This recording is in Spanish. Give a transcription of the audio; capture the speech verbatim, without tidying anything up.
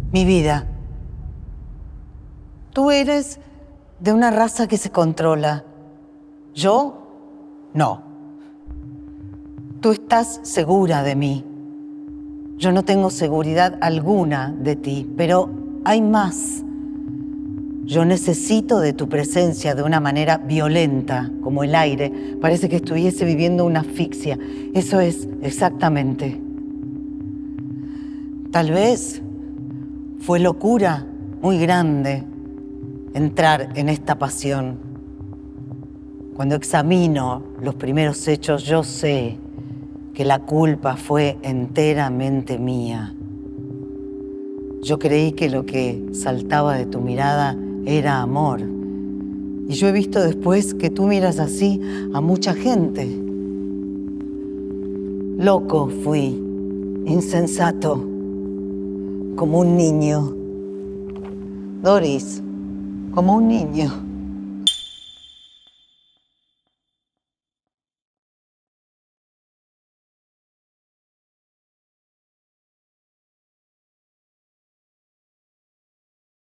Mi vida. Tú eres de una raza que se controla. Yo, no. Tú estás segura de mí. Yo no tengo seguridad alguna de ti, pero hay más. Yo necesito de tu presencia de una manera violenta, como el aire. Parece que estuviese viviendo una asfixia. Eso es exactamente. Tal vez fue locura muy grande entrar en esta pasión. Cuando examino los primeros hechos, yo sé que la culpa fue enteramente mía. Yo creí que lo que saltaba de tu mirada era amor. Y yo he visto después que tú miras así a mucha gente. Loco fui, insensato, como un niño. Doris, como un niño.